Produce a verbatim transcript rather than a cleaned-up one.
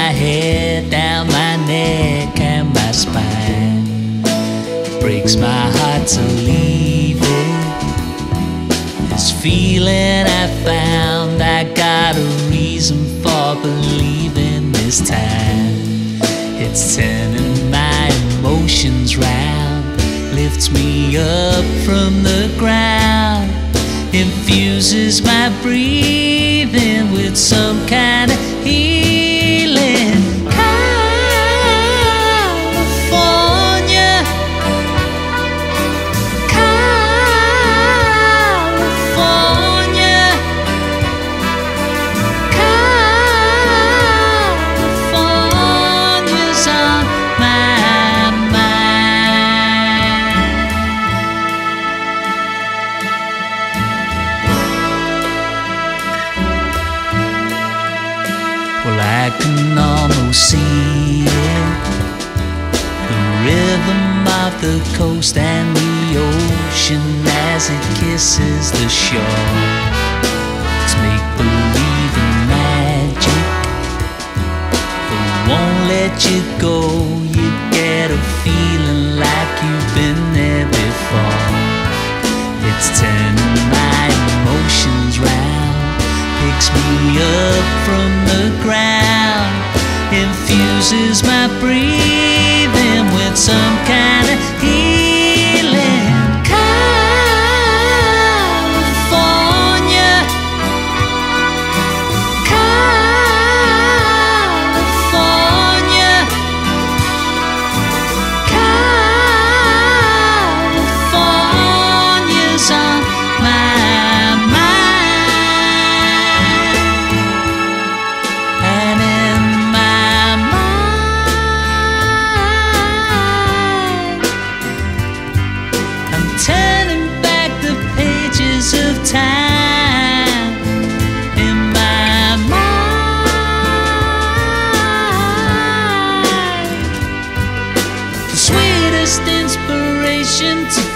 head, down my neck and my spine. It breaks my heart to leave it. This feeling I found, I got a reason for believing this time. It's turning my emotions round, lifts me up from the ground, infuses my breathing with some kind of healing. California, California, California's on my mind. Well, I can almost see it, the rhythm of the coast and the ocean as it kisses the shore. It's make-believe and magic, but won't let you go. You get a feeling like you've been there before. It's turning my emotions round, picks me up from the ground, infuses my breathing with some kind of healing. California, California, California's on my mind. And in my mind, I'm turning back the pages of time. In my mind, the sweetest inspiration to